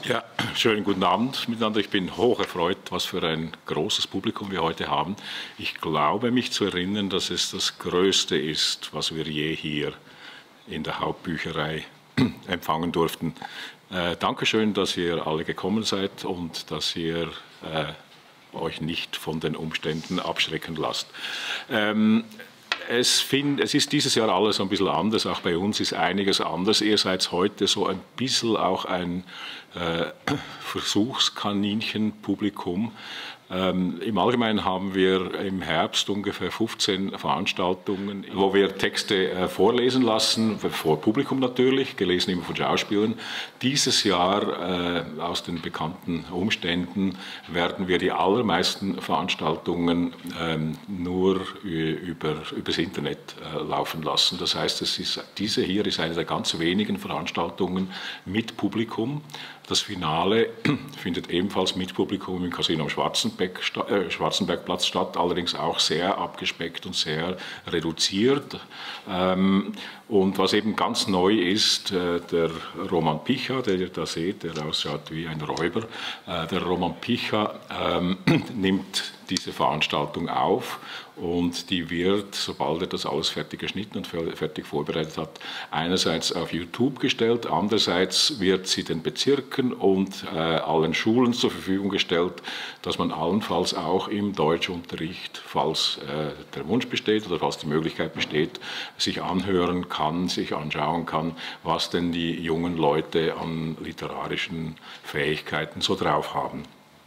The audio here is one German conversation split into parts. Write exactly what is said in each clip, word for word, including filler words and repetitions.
Ja, schönen guten Abend miteinander. Ich bin hoch erfreut, was für ein großes Publikum wir heute haben. Ich glaube, mich zu erinnern, dass es das Größte ist, was wir je hier in der Hauptbücherei empfangen durften. Äh, Dankeschön, dass ihr alle gekommen seid und dass ihr äh, euch nicht von den Umständen abschrecken lasst. Ähm, Es, find, es ist dieses Jahr alles ein bisschen anders, auch bei uns ist einiges anders. Ihr seid heute so ein bisschen auch ein äh, Versuchskaninchen-Publikum. Ähm, Im Allgemeinen haben wir im Herbst ungefähr fünfzehn Veranstaltungen, wo wir Texte äh, vorlesen lassen, vor Publikum natürlich, gelesen immer von Schauspielern. Dieses Jahr, äh, aus den bekannten Umständen, werden wir die allermeisten Veranstaltungen ähm, nur über, übers Internet äh, laufen lassen. Das heißt, es ist, diese hier ist eine der ganz wenigen Veranstaltungen mit Publikum. Das Finale findet ebenfalls mit Publikum im Casino am Schwarzenberg, äh, Schwarzenbergplatz statt, allerdings auch sehr abgespeckt und sehr reduziert. Ähm, und was eben ganz neu ist, äh, der Roman Picha, den ihr da seht, der ausschaut wie ein Räuber, äh, der Roman Picha ähm, nimmt diese Veranstaltung auf und die wird, sobald er das alles fertig geschnitten und fertig vorbereitet hat, einerseits auf YouTube gestellt, andererseits wird sie den Bezirken und äh, allen Schulen zur Verfügung gestellt, dass man allenfalls auch im Deutschunterricht, falls äh, der Wunsch besteht oder falls die Möglichkeit besteht, sich anhören kann, sich anschauen kann, was denn die jungen Leute an literarischen Fähigkeiten so drauf haben.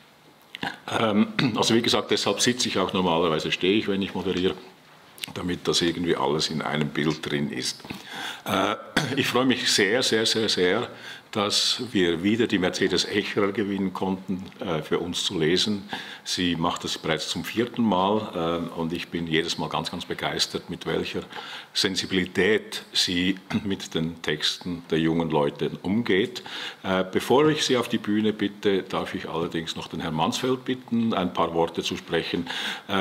Also wie gesagt, deshalb sitze ich auch normalerweise, stehe ich, wenn ich moderiere, damit das irgendwie alles in einem Bild drin ist. Ich freue mich sehr, sehr, sehr, sehr, dass wir wieder die Mercedes Echerer gewinnen konnten, für uns zu lesen. Sie macht das bereits zum vierten Mal und ich bin jedes Mal ganz, ganz begeistert, mit welcher Sensibilität sie mit den Texten der jungen Leute umgeht. Bevor ich Sie auf die Bühne bitte, darf ich allerdings noch den Herrn Mansfeld bitten, ein paar Worte zu sprechen.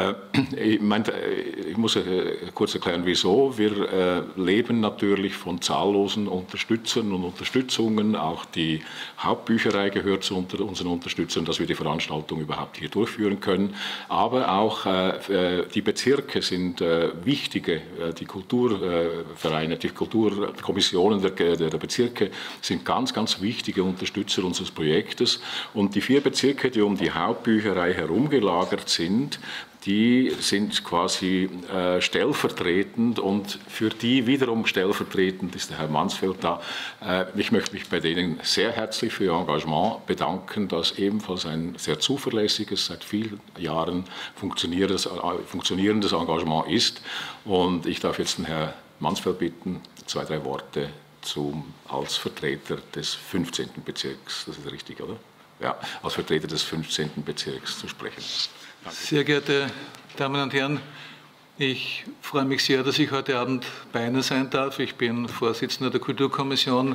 Ich, meinte, ich muss kurz erklären, wieso. Wir leben natürlich von zahllosen Unterstützern und Unterstützungen. Auch die Hauptbücherei gehört zu unter unseren Unterstützern, dass wir die Veranstaltung überhaupt hier durchführen können. Aber auch äh, die Bezirke sind äh, wichtige, äh, die Kulturvereine, die Kulturkommissionen der, der, der Bezirke sind ganz, ganz wichtige Unterstützer unseres Projektes. Und die vier Bezirke, die um die Hauptbücherei herumgelagert sind, die sind quasi äh, stellvertretend und für die wiederum stellvertretend ist der Herr Mansfeld da. Äh, ich möchte mich bei denen sehr herzlich für Ihr Engagement bedanken, das ebenfalls ein sehr zuverlässiges, seit vielen Jahren funktionierendes, äh, funktionierendes Engagement ist. Und ich darf jetzt den Herrn Mansfeld bitten, zwei, drei Worte zum, als Vertreter des fünfzehnten Bezirks, das ist richtig, oder? Ja, als Vertreter des fünfzehnten Bezirks zu sprechen. Danke. Sehr geehrte Damen und Herren, ich freue mich sehr, dass ich heute Abend bei Ihnen sein darf. Ich bin Vorsitzender der Kulturkommission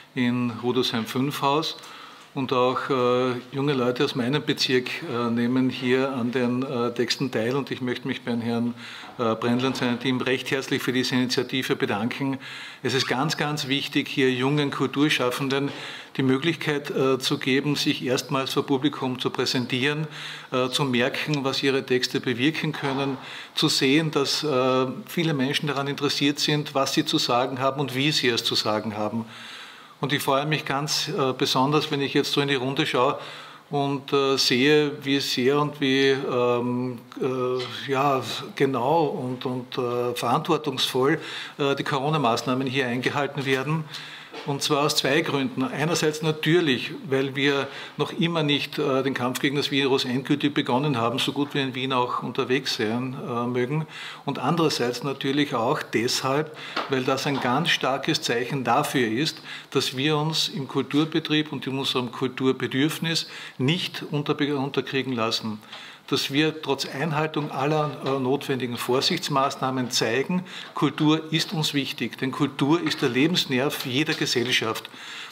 in Rudolfsheim fünf Haus und auch äh, junge Leute aus meinem Bezirk äh, nehmen hier an den äh, Texten teil und ich möchte mich beim Herrn äh, Brendler und seinem Team recht herzlich für diese Initiative bedanken. Es ist ganz, ganz wichtig, hier jungen Kulturschaffenden die Möglichkeit äh, zu geben, sich erstmals vor Publikum zu präsentieren, äh, zu merken, was ihre Texte bewirken können, zu sehen, dass äh, viele Menschen daran interessiert sind, was sie zu sagen haben und wie sie es zu sagen haben. Und ich freue mich ganz äh, besonders, wenn ich jetzt so in die Runde schaue und äh, sehe, wie sehr und wie ähm, äh, ja, genau und, und äh, verantwortungsvoll äh, die Corona-Maßnahmen hier eingehalten werden. Und zwar aus zwei Gründen. Einerseits natürlich, weil wir noch immer nicht äh, den Kampf gegen das Virus endgültig begonnen haben, so gut wir in Wien auch unterwegs sein äh, mögen. Und andererseits natürlich auch deshalb, weil das ein ganz starkes Zeichen dafür ist, dass wir uns im Kulturbetrieb und in unserem Kulturbedürfnis nicht unter, unterkriegen lassen. Dass wir trotz Einhaltung aller äh, notwendigen Vorsichtsmaßnahmen zeigen, Kultur ist uns wichtig, denn Kultur ist der Lebensnerv jeder Gesellschaft.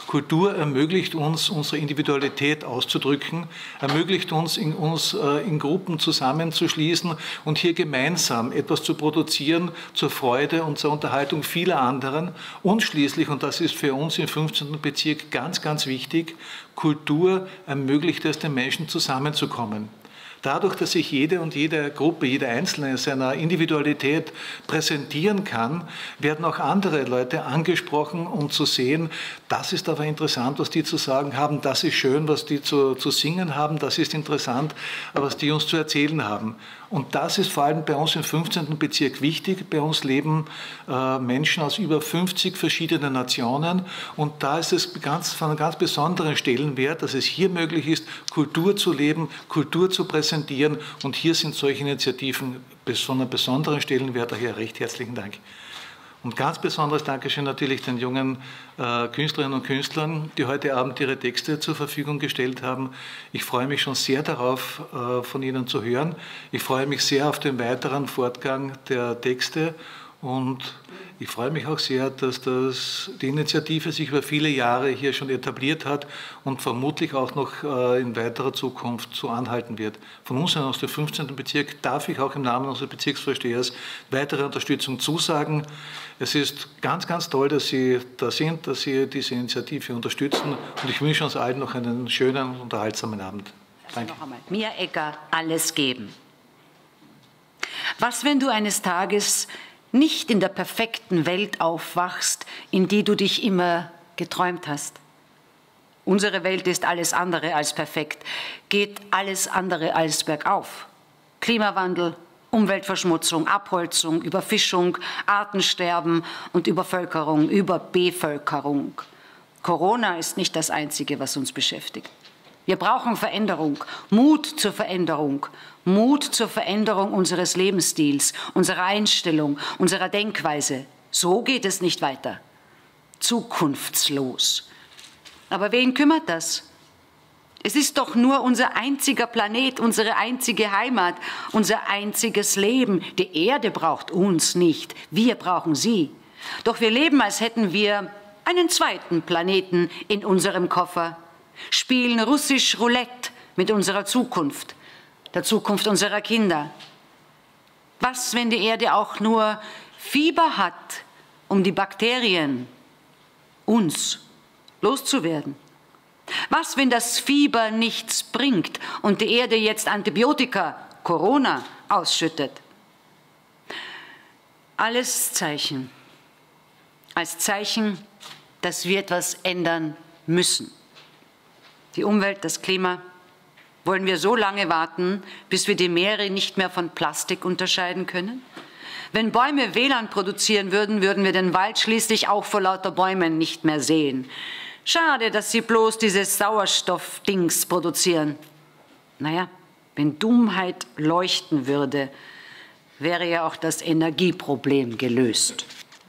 Kultur ermöglicht uns, unsere Individualität auszudrücken, ermöglicht uns, in, uns äh, in Gruppen zusammenzuschließen und hier gemeinsam etwas zu produzieren zur Freude und zur Unterhaltung vieler anderen. Und schließlich, und das ist für uns im fünfzehnten Bezirk ganz, ganz wichtig, Kultur ermöglicht es den Menschen zusammenzukommen. Dadurch, dass sich jede und jede Gruppe, jeder Einzelne seiner Individualität präsentieren kann, werden auch andere Leute angesprochen, um zu sehen, das ist aber interessant, was die zu sagen haben, das ist schön, was die zu, zu singen haben, das ist interessant, was die uns zu erzählen haben. Und das ist vor allem bei uns im fünfzehnten Bezirk wichtig. Bei uns leben äh, Menschen aus über fünfzig verschiedenen Nationen. Und da ist es ganz, von einem ganz besonderen Stellenwert, dass es hier möglich ist, Kultur zu leben, Kultur zu präsentieren. Und hier sind solche Initiativen von einem besonderen Stellenwert. Daher recht herzlichen Dank. Und ganz besonderes Dankeschön natürlich den jungen äh, Künstlerinnen und Künstlern, die heute Abend ihre Texte zur Verfügung gestellt haben. Ich freue mich schon sehr darauf, äh, von Ihnen zu hören. Ich freue mich sehr auf den weiteren Fortgang der Texte und ich freue mich auch sehr, dass das, die Initiative sich über viele Jahre hier schon etabliert hat und vermutlich auch noch äh, in weiterer Zukunft so anhalten wird. Von uns aus dem fünfzehnten Bezirk darf ich auch im Namen unseres Bezirksvorstehers weitere Unterstützung zusagen. Es ist ganz, ganz toll, dass Sie da sind, dass Sie diese Initiative unterstützen und ich wünsche uns allen noch einen schönen und unterhaltsamen Abend. Danke. Noch einmal. Mia Egger, alles geben. Was, wenn du eines Tages nicht in der perfekten Welt aufwachst, in die du dich immer geträumt hast? Unsere Welt ist alles andere als perfekt, geht alles andere als bergauf. Klimawandel, Umweltverschmutzung, Abholzung, Überfischung, Artensterben und Übervölkerung, Überbevölkerung. Corona ist nicht das Einzige, was uns beschäftigt. Wir brauchen Veränderung, Mut zur Veränderung, Mut zur Veränderung unseres Lebensstils, unserer Einstellung, unserer Denkweise. So geht es nicht weiter. Zukunftslos. Aber wen kümmert das? Es ist doch nur unser einziger Planet, unsere einzige Heimat, unser einziges Leben. Die Erde braucht uns nicht, wir brauchen sie. Doch wir leben, als hätten wir einen zweiten Planeten in unserem Koffer, spielen russisch Roulette mit unserer Zukunft, der Zukunft unserer Kinder. Was, wenn die Erde auch nur Fieber hat, um die Bakterien, uns, loszuwerden? Was, wenn das Fieber nichts bringt und die Erde jetzt Antibiotika, Corona, ausschüttet? Alles Zeichen. Als Zeichen, dass wir etwas ändern müssen. Die Umwelt, das Klima. Wollen wir so lange warten, bis wir die Meere nicht mehr von Plastik unterscheiden können? Wenn Bäume W L A N produzieren würden, würden wir den Wald schließlich auch vor lauter Bäumen nicht mehr sehen. Schade, dass sie bloß dieses Sauerstoffdings produzieren. Naja, wenn Dummheit leuchten würde, wäre ja auch das Energieproblem gelöst.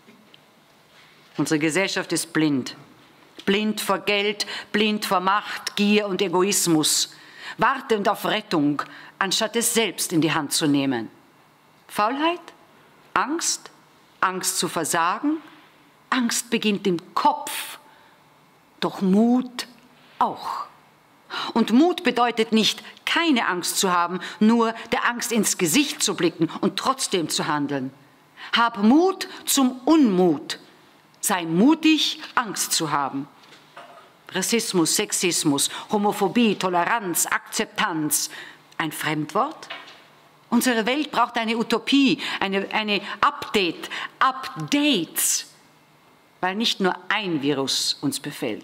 Unsere Gesellschaft ist blind. Blind vor Geld, blind vor Macht, Gier und Egoismus. Wartend auf Rettung, anstatt es selbst in die Hand zu nehmen. Faulheit? Angst? Angst zu versagen? Angst beginnt im Kopf. Doch Mut auch. Und Mut bedeutet nicht, keine Angst zu haben, nur der Angst ins Gesicht zu blicken und trotzdem zu handeln. Hab Mut zum Unmut. Sei mutig, Angst zu haben. Rassismus, Sexismus, Homophobie, Toleranz, Akzeptanz. Ein Fremdwort? Unsere Welt braucht eine Utopie, eine, eine Update, Updates. Weil nicht nur ein Virus uns befällt.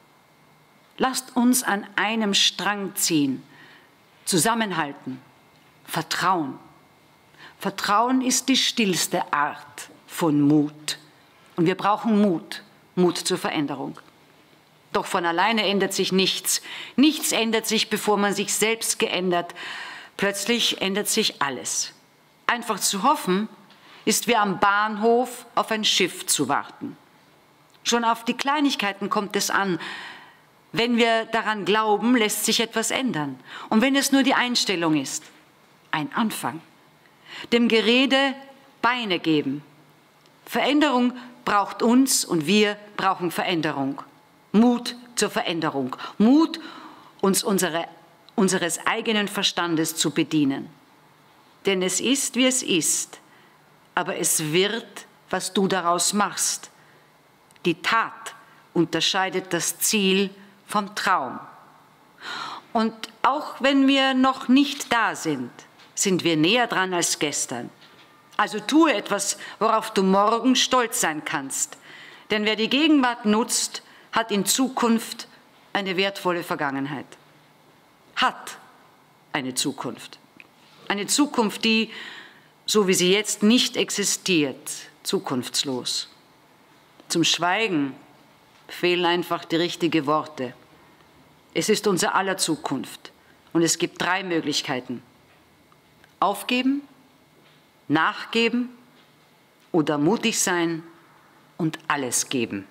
Lasst uns an einem Strang ziehen, zusammenhalten, Vertrauen. Vertrauen ist die stillste Art von Mut. Und wir brauchen Mut, Mut zur Veränderung. Doch von alleine ändert sich nichts. Nichts ändert sich, bevor man sich selbst geändert. Plötzlich ändert sich alles. Einfach zu hoffen, ist wie am Bahnhof auf ein Schiff zu warten. Schon auf die Kleinigkeiten kommt es an. Wenn wir daran glauben, lässt sich etwas ändern. Und wenn es nur die Einstellung ist, ein Anfang. Dem Gerede Beine geben. Veränderung braucht uns und wir brauchen Veränderung. Mut zur Veränderung, Mut, uns unsere, unseres eigenen Verstandes zu bedienen. Denn es ist, wie es ist, aber es wird, was du daraus machst. Die Tat unterscheidet das Ziel vom Traum. Und auch wenn wir noch nicht da sind, sind wir näher dran als gestern. Also tue etwas, worauf du morgen stolz sein kannst. Denn wer die Gegenwart nutzt, hat in Zukunft eine wertvolle Vergangenheit. Hat eine Zukunft. Eine Zukunft, die, so wie sie jetzt nicht existiert, zukunftslos. Zum Schweigen fehlen einfach die richtigen Worte. Es ist unser aller Zukunft und es gibt drei Möglichkeiten. Aufgeben, nachgeben oder mutig sein und alles geben.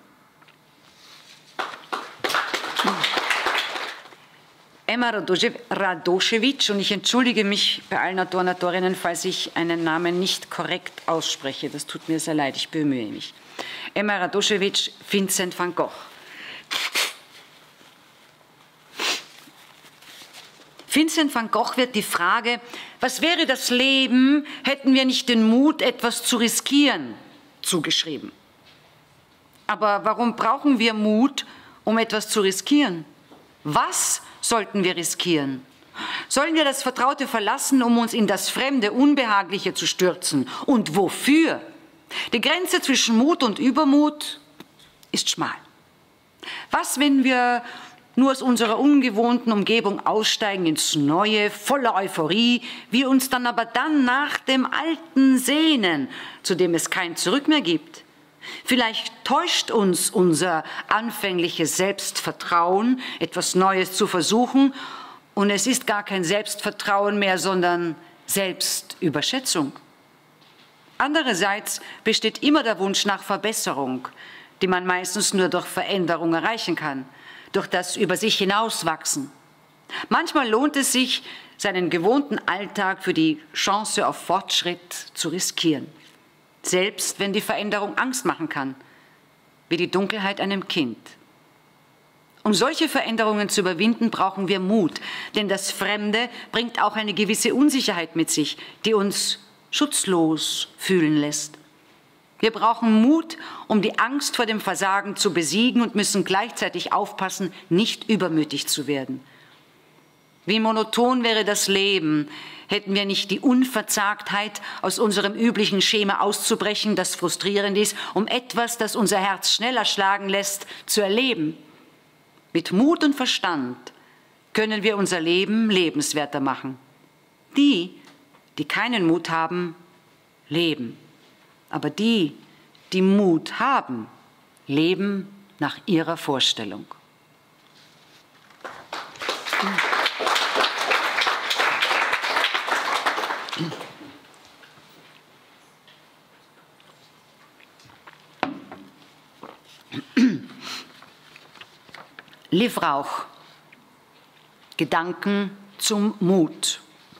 Emma Radošević, und ich entschuldige mich bei allen Autoren und Autorinnen, falls ich einen Namen nicht korrekt ausspreche. Das tut mir sehr leid, ich bemühe mich. Emma Radošević, Vincent van Gogh. Vincent van Gogh wird die Frage, was wäre das Leben, hätten wir nicht den Mut, etwas zu riskieren, zugeschrieben. Aber warum brauchen wir Mut, um etwas zu riskieren? Was sollten wir riskieren? Sollen wir das Vertraute verlassen, um uns in das Fremde, Unbehagliche zu stürzen? Und wofür? Die Grenze zwischen Mut und Übermut ist schmal. Was, wenn wir nur aus unserer ungewohnten Umgebung aussteigen ins Neue, voller Euphorie, wir uns dann aber dann nach dem Alten sehnen, zu dem es kein Zurück mehr gibt? Vielleicht täuscht uns unser anfängliches Selbstvertrauen, etwas Neues zu versuchen, und es ist gar kein Selbstvertrauen mehr, sondern Selbstüberschätzung. Andererseits besteht immer der Wunsch nach Verbesserung, die man meistens nur durch Veränderung erreichen kann, durch das über sich hinauswachsen. Manchmal lohnt es sich, seinen gewohnten Alltag für die Chance auf Fortschritt zu riskieren. Selbst wenn die Veränderung Angst machen kann, wie die Dunkelheit einem Kind. Um solche Veränderungen zu überwinden, brauchen wir Mut, denn das Fremde bringt auch eine gewisse Unsicherheit mit sich, die uns schutzlos fühlen lässt. Wir brauchen Mut, um die Angst vor dem Versagen zu besiegen und müssen gleichzeitig aufpassen, nicht übermütig zu werden. Wie monoton wäre das Leben, hätten wir nicht die Unverzagtheit, aus unserem üblichen Schema auszubrechen, das frustrierend ist, um etwas, das unser Herz schneller schlagen lässt, zu erleben. Mit Mut und Verstand können wir unser Leben lebenswerter machen. Die, die keinen Mut haben, leben. Aber die, die Mut haben, leben nach ihrer Vorstellung. Liv Rauch, Gedanken zum Mut.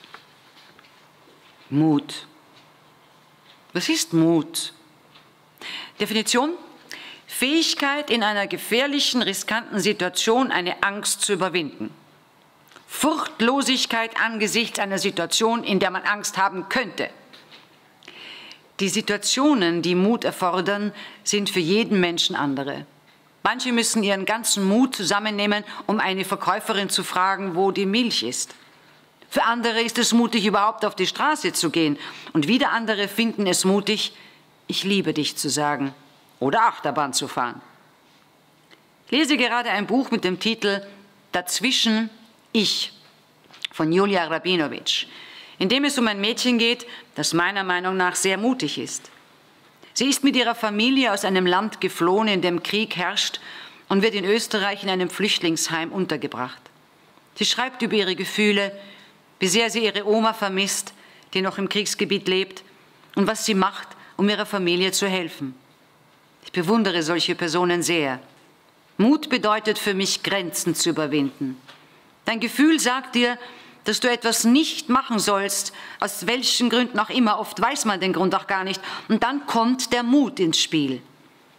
Mut. Was ist Mut? Definition: Fähigkeit, in einer gefährlichen, riskanten Situation eine Angst zu überwinden. Furchtlosigkeit angesichts einer Situation, in der man Angst haben könnte. Die Situationen, die Mut erfordern, sind für jeden Menschen andere. Manche müssen ihren ganzen Mut zusammennehmen, um eine Verkäuferin zu fragen, wo die Milch ist. Für andere ist es mutig, überhaupt auf die Straße zu gehen. Und wieder andere finden es mutig, ich liebe dich zu sagen oder Achterbahn zu fahren. Ich lese gerade ein Buch mit dem Titel Dazwischen ich von Julia Rabinowitsch, in dem es um ein Mädchen geht, das meiner Meinung nach sehr mutig ist. Sie ist mit ihrer Familie aus einem Land geflohen, in dem Krieg herrscht, und wird in Österreich in einem Flüchtlingsheim untergebracht. Sie schreibt über ihre Gefühle, wie sehr sie ihre Oma vermisst, die noch im Kriegsgebiet lebt, und was sie macht, um ihrer Familie zu helfen. Ich bewundere solche Personen sehr. Mut bedeutet für mich, Grenzen zu überwinden. Dein Gefühl sagt dir, dass du etwas nicht machen sollst, aus welchen Gründen auch immer, oft weiß man den Grund auch gar nicht, und dann kommt der Mut ins Spiel.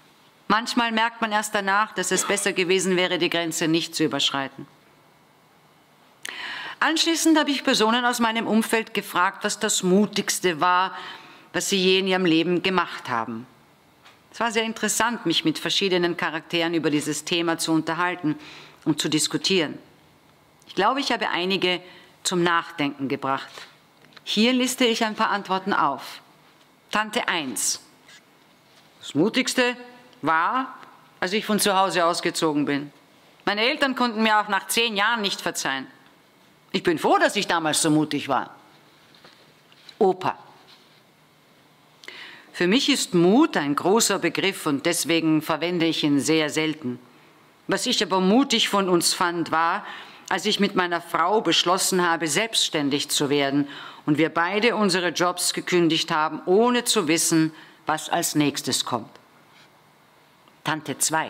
Manchmal merkt man erst danach, dass es besser gewesen wäre, die Grenze nicht zu überschreiten. Anschließend habe ich Personen aus meinem Umfeld gefragt, was das Mutigste war, was sie je in ihrem Leben gemacht haben. Es war sehr interessant, mich mit verschiedenen Charakteren über dieses Thema zu unterhalten und zu diskutieren. Ich glaube, ich habe einige zum Nachdenken gebracht. Hier liste ich ein paar Antworten auf. Tante eins. Das Mutigste war, als ich von zu Hause ausgezogen bin. Meine Eltern konnten mir auch nach zehn Jahren nicht verzeihen. Ich bin froh, dass ich damals so mutig war. Opa. Für mich ist Mut ein großer Begriff und deswegen verwende ich ihn sehr selten. Was ich aber mutig von uns fand, war, als ich mit meiner Frau beschlossen habe, selbstständig zu werden und wir beide unsere Jobs gekündigt haben, ohne zu wissen, was als nächstes kommt. Tante zwei.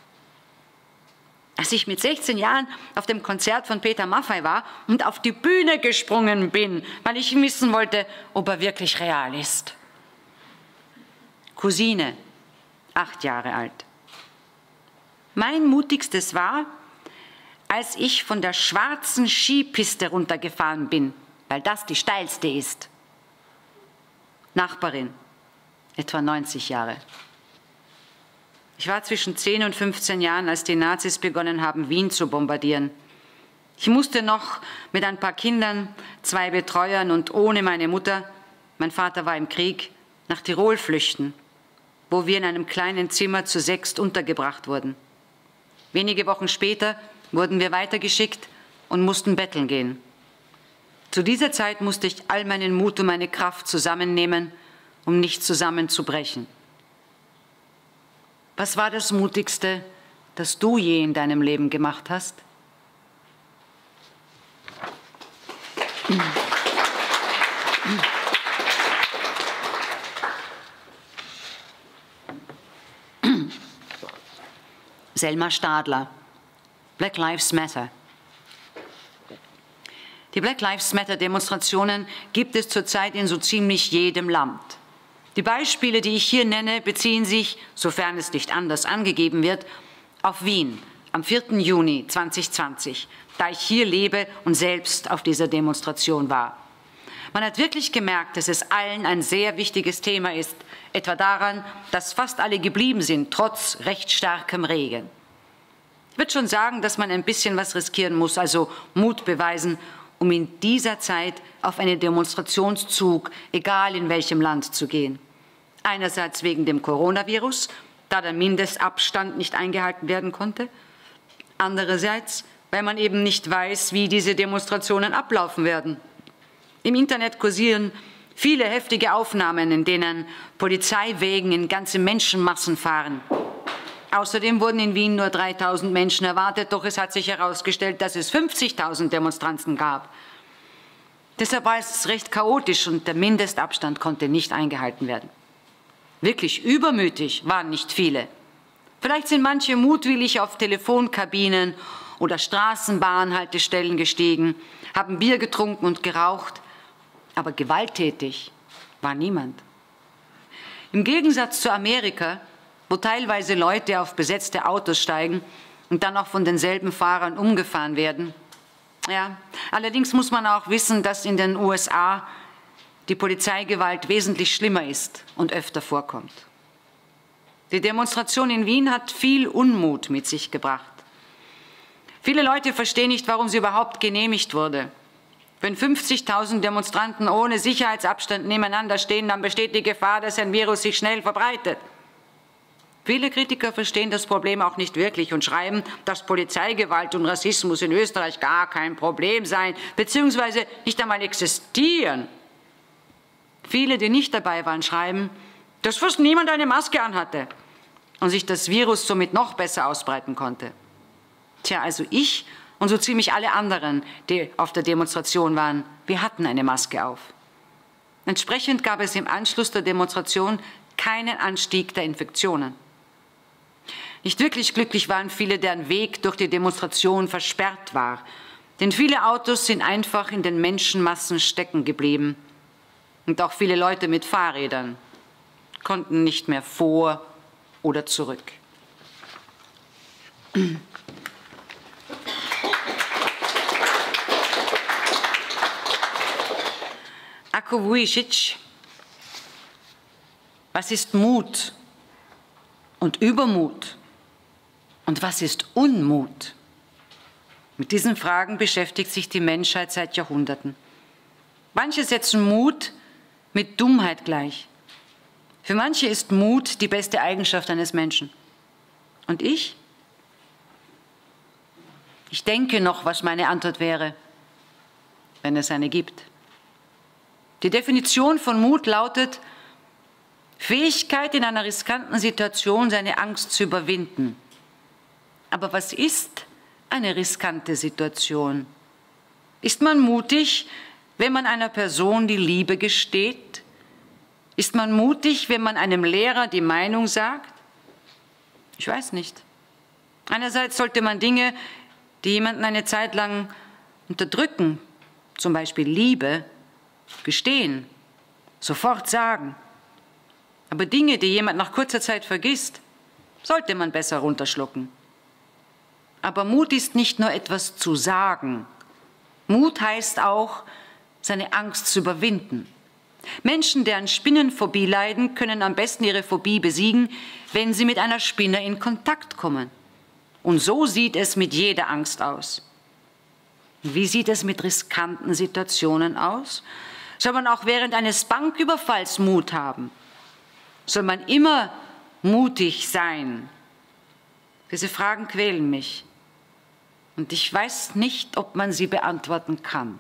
Als ich mit sechzehn Jahren auf dem Konzert von Peter Maffay war und auf die Bühne gesprungen bin, weil ich wissen wollte, ob er wirklich real ist. Cousine, acht Jahre alt. Mein Mutigstes war, als ich von der schwarzen Skipiste runtergefahren bin, weil das die steilste ist. Nachbarin, etwa neunzig Jahre. Ich war zwischen zehn und fünfzehn Jahren, als die Nazis begonnen haben, Wien zu bombardieren. Ich musste noch mit ein paar Kindern, zwei Betreuern und ohne meine Mutter, mein Vater war im Krieg, nach Tirol flüchten, wo wir in einem kleinen Zimmer zu sechst untergebracht wurden. Wenige Wochen später wurden wir weitergeschickt und mussten betteln gehen. Zu dieser Zeit musste ich all meinen Mut und meine Kraft zusammennehmen, um nicht zusammenzubrechen. Was war das Mutigste, das du je in deinem Leben gemacht hast? Selma Stadler, Black Lives Matter. Die Black Lives Matter Demonstrationen gibt es zurzeit in so ziemlich jedem Land. Die Beispiele, die ich hier nenne, beziehen sich, sofern es nicht anders angegeben wird, auf Wien am vierten Juni zweitausendzwanzig, da ich hier lebe und selbst auf dieser Demonstration war. Man hat wirklich gemerkt, dass es allen ein sehr wichtiges Thema ist, etwa daran, dass fast alle geblieben sind, trotz recht starkem Regen. Ich würde schon sagen, dass man ein bisschen was riskieren muss, also Mut beweisen, um in dieser Zeit auf einen Demonstrationszug, egal in welchem Land, zu gehen. Einerseits wegen dem Coronavirus, da der Mindestabstand nicht eingehalten werden konnte. Andererseits, weil man eben nicht weiß, wie diese Demonstrationen ablaufen werden. Im Internet kursieren viele heftige Aufnahmen, in denen Polizeiwägen in ganze Menschenmassen fahren. Außerdem wurden in Wien nur dreitausend Menschen erwartet, doch es hat sich herausgestellt, dass es fünfzigtausend Demonstranten gab. Deshalb war es recht chaotisch und der Mindestabstand konnte nicht eingehalten werden. Wirklich übermütig waren nicht viele. Vielleicht sind manche mutwillig auf Telefonkabinen oder Straßenbahnhaltestellen gestiegen, haben Bier getrunken und geraucht, aber gewalttätig war niemand. Im Gegensatz zu Amerika, wo teilweise Leute auf besetzte Autos steigen und dann auch von denselben Fahrern umgefahren werden. Ja, allerdings muss man auch wissen, dass in den U S A die Polizeigewalt wesentlich schlimmer ist und öfter vorkommt. Die Demonstration in Wien hat viel Unmut mit sich gebracht. Viele Leute verstehen nicht, warum sie überhaupt genehmigt wurde. Wenn fünfzigtausend Demonstranten ohne Sicherheitsabstand nebeneinander stehen, dann besteht die Gefahr, dass ein Virus sich schnell verbreitet. Viele Kritiker verstehen das Problem auch nicht wirklich und schreiben, dass Polizeigewalt und Rassismus in Österreich gar kein Problem seien, beziehungsweise nicht einmal existieren. Viele, die nicht dabei waren, schreiben, dass fast niemand eine Maske anhatte und sich das Virus somit noch besser ausbreiten konnte. Tja, also ich und so ziemlich alle anderen, die auf der Demonstration waren, wir hatten eine Maske auf. Entsprechend gab es im Anschluss der Demonstration keinen Anstieg der Infektionen. Nicht wirklich glücklich waren viele, deren Weg durch die Demonstration versperrt war, denn viele Autos sind einfach in den Menschenmassen stecken geblieben. Und auch viele Leute mit Fahrrädern konnten nicht mehr vor oder zurück. Ako Vujicic, was ist Mut und Übermut? Und was ist Unmut? Mit diesen Fragen beschäftigt sich die Menschheit seit Jahrhunderten. Manche setzen Mut mit Dummheit gleich. Für manche ist Mut die beste Eigenschaft eines Menschen. Und ich? Ich denke noch, was meine Antwort wäre, wenn es eine gibt. Die Definition von Mut lautet: Fähigkeit, in einer riskanten Situation seine Angst zu überwinden. Aber was ist eine riskante Situation? Ist man mutig, wenn man einer Person die Liebe gesteht? Ist man mutig, wenn man einem Lehrer die Meinung sagt? Ich weiß nicht. Einerseits sollte man Dinge, die jemanden eine Zeit lang unterdrücken, zum Beispiel Liebe, gestehen, sofort sagen. Aber Dinge, die jemand nach kurzer Zeit vergisst, sollte man besser runterschlucken. Aber Mut ist nicht nur etwas zu sagen. Mut heißt auch, seine Angst zu überwinden. Menschen, die an Spinnenphobie leiden, können am besten ihre Phobie besiegen, wenn sie mit einer Spinne in Kontakt kommen. Und so sieht es mit jeder Angst aus. Wie sieht es mit riskanten Situationen aus? Soll man auch während eines Banküberfalls Mut haben? Soll man immer mutig sein? Diese Fragen quälen mich. Und ich weiß nicht, ob man sie beantworten kann.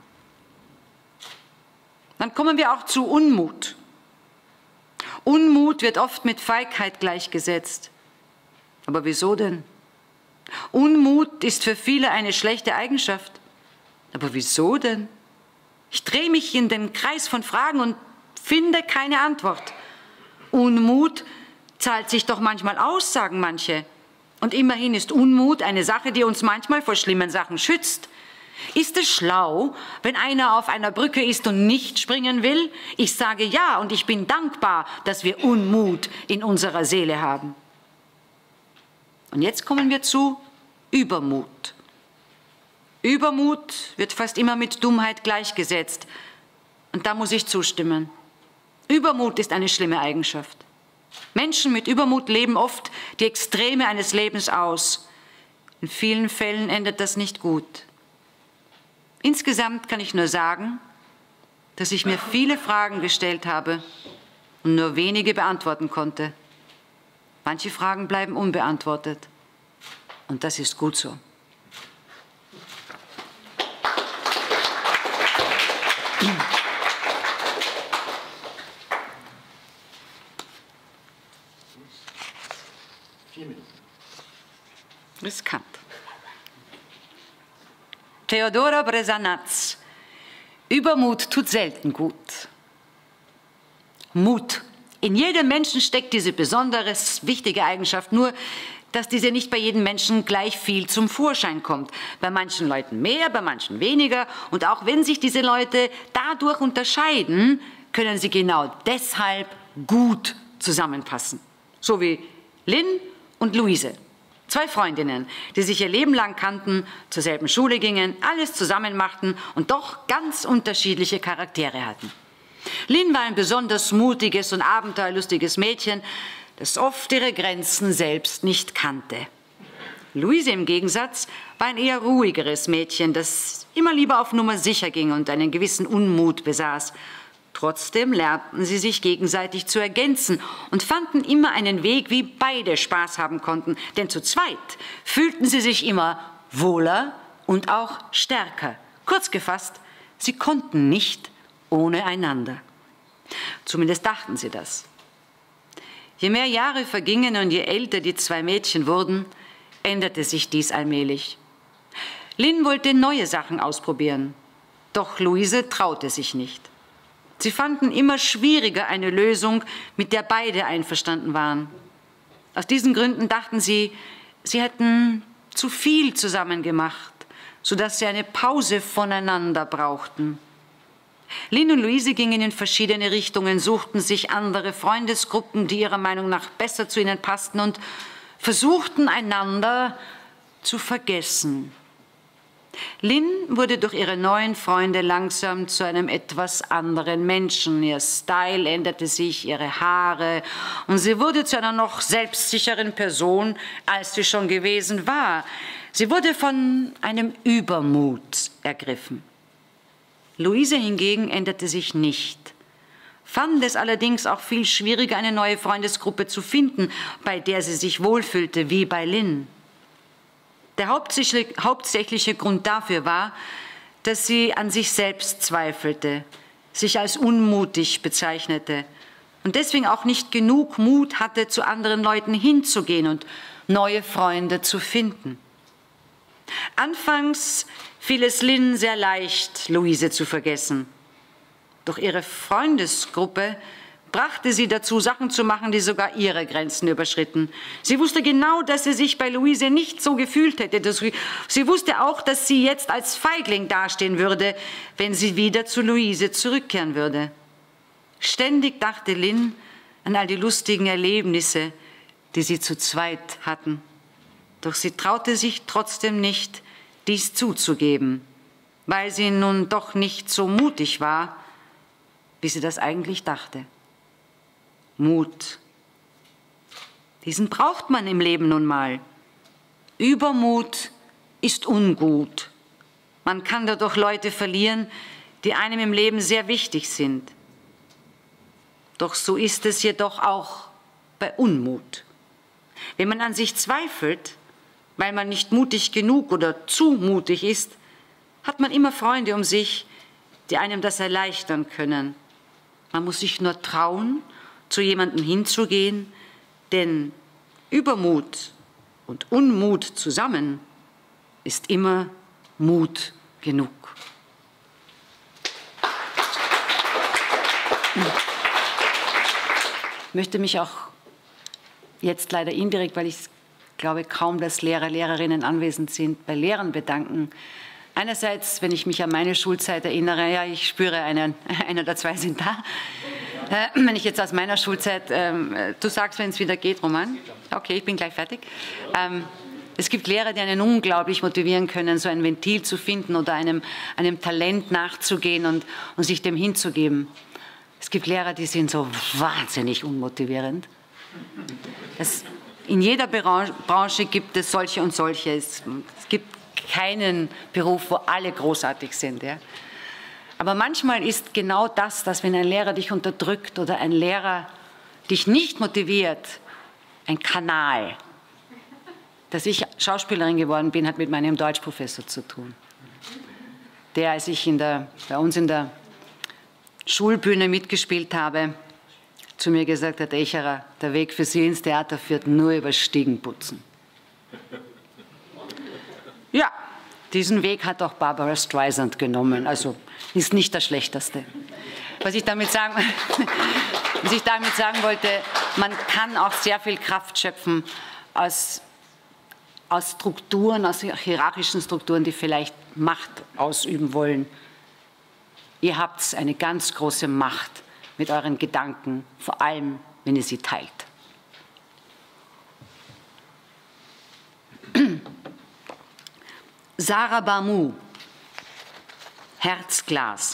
Dann kommen wir auch zu Unmut. Unmut wird oft mit Feigheit gleichgesetzt. Aber wieso denn? Unmut ist für viele eine schlechte Eigenschaft. Aber wieso denn? Ich drehe mich in den Kreis von Fragen und finde keine Antwort. Unmut zahlt sich doch manchmal aus, sagen manche. Und immerhin ist Unmut eine Sache, die uns manchmal vor schlimmen Sachen schützt. Ist es schlau, wenn einer auf einer Brücke ist und nicht springen will? Ich sage ja, und ich bin dankbar, dass wir Unmut in unserer Seele haben. Und jetzt kommen wir zu Übermut. Übermut wird fast immer mit Dummheit gleichgesetzt. Und da muss ich zustimmen. Übermut ist eine schlimme Eigenschaft. Menschen mit Übermut leben oft die Extreme eines Lebens aus. In vielen Fällen endet das nicht gut. Insgesamt kann ich nur sagen, dass ich mir viele Fragen gestellt habe und nur wenige beantworten konnte. Manche Fragen bleiben unbeantwortet. Und das ist gut so. Riskant. Theodora Brezanatz. Übermut tut selten gut. Mut. In jedem Menschen steckt diese besondere, wichtige Eigenschaft, nur dass diese nicht bei jedem Menschen gleich viel zum Vorschein kommt. Bei manchen Leuten mehr, bei manchen weniger. Und auch wenn sich diese Leute dadurch unterscheiden, können sie genau deshalb gut zusammenpassen. So wie Lynn und Luise. Zwei Freundinnen, die sich ihr Leben lang kannten, zur selben Schule gingen, alles zusammen machten und doch ganz unterschiedliche Charaktere hatten. Lynn war ein besonders mutiges und abenteuerlustiges Mädchen, das oft ihre Grenzen selbst nicht kannte. Luise im Gegensatz war ein eher ruhigeres Mädchen, das immer lieber auf Nummer sicher ging und einen gewissen Unmut besaß. Trotzdem lernten sie sich gegenseitig zu ergänzen und fanden immer einen Weg, wie beide Spaß haben konnten. Denn zu zweit fühlten sie sich immer wohler und auch stärker. Kurz gefasst, sie konnten nicht ohne einander. Zumindest dachten sie das. Je mehr Jahre vergingen und je älter die zwei Mädchen wurden, änderte sich dies allmählich. Lynn wollte neue Sachen ausprobieren, doch Luise traute sich nicht. Sie fanden immer schwieriger eine Lösung, mit der beide einverstanden waren. Aus diesen Gründen dachten sie, sie hätten zu viel zusammen gemacht, sodass sie eine Pause voneinander brauchten. Lynn und Luise gingen in verschiedene Richtungen, suchten sich andere Freundesgruppen, die ihrer Meinung nach besser zu ihnen passten und versuchten einander zu vergessen. Lynn wurde durch ihre neuen Freunde langsam zu einem etwas anderen Menschen. Ihr Style änderte sich, ihre Haare, und sie wurde zu einer noch selbstsicheren Person, als sie schon gewesen war. Sie wurde von einem Übermut ergriffen. Luise hingegen änderte sich nicht, fand es allerdings auch viel schwieriger, eine neue Freundesgruppe zu finden, bei der sie sich wohlfühlte, wie bei Lynn. Der hauptsächliche Grund dafür war, dass sie an sich selbst zweifelte, sich als unmutig bezeichnete und deswegen auch nicht genug Mut hatte, zu anderen Leuten hinzugehen und neue Freunde zu finden. Anfangs fiel es Lynn sehr leicht, Luise zu vergessen. Doch ihre Freundesgruppe brachte sie dazu, Sachen zu machen, die sogar ihre Grenzen überschritten. Sie wusste genau, dass sie sich bei Luise nicht so gefühlt hätte. Sie wusste auch, dass sie jetzt als Feigling dastehen würde, wenn sie wieder zu Luise zurückkehren würde. Ständig dachte Lynn an all die lustigen Erlebnisse, die sie zu zweit hatten. Doch sie traute sich trotzdem nicht, dies zuzugeben, weil sie nun doch nicht so mutig war, wie sie das eigentlich dachte. Mut. Diesen braucht man im Leben nun mal. Übermut ist ungut. Man kann dadurch Leute verlieren, die einem im Leben sehr wichtig sind. Doch so ist es jedoch auch bei Unmut. Wenn man an sich zweifelt, weil man nicht mutig genug oder zu mutig ist, hat man immer Freunde um sich, die einem das erleichtern können. Man muss sich nur trauen, zu jemandem hinzugehen, denn Übermut und Unmut zusammen ist immer Mut genug. Ich möchte mich auch jetzt leider indirekt, weil ich glaube kaum, dass Lehrer, Lehrerinnen anwesend sind, bei Lehrern bedanken. Einerseits, wenn ich mich an meine Schulzeit erinnere, ja, ich spüre, einen, einer oder zwei sind da. Äh, wenn ich jetzt aus meiner Schulzeit, ähm, du sagst, wenn es wieder geht, Roman? Okay, ich bin gleich fertig. Ähm, es gibt Lehrer, die einen unglaublich motivieren können, so ein Ventil zu finden oder einem, einem Talent nachzugehen und, und sich dem hinzugeben. Es gibt Lehrer, die sind so wahnsinnig unmotivierend. Das, in jeder Branche gibt es solche und solche. Es, es gibt keinen Beruf, wo alle großartig sind. Ja. Aber manchmal ist genau das, dass wenn ein Lehrer dich unterdrückt oder ein Lehrer dich nicht motiviert, ein Kanal. Dass ich Schauspielerin geworden bin, hat mit meinem Deutschprofessor zu tun. Der, als ich in der, bei uns in der Schulbühne mitgespielt habe, zu mir gesagt hat, Echerer, der Weg für Sie ins Theater führt nur über Stiegenputzen. Ja, diesen Weg hat auch Barbara Streisand genommen, also ist nicht der schlechteste. Was ich damit sagen, was ich damit sagen wollte, man kann auch sehr viel Kraft schöpfen aus, aus Strukturen, aus hierarchischen Strukturen, die vielleicht Macht ausüben wollen. Ihr habt eine ganz große Macht mit euren Gedanken, vor allem, wenn ihr sie teilt. Sarah Bamu, Herzglas.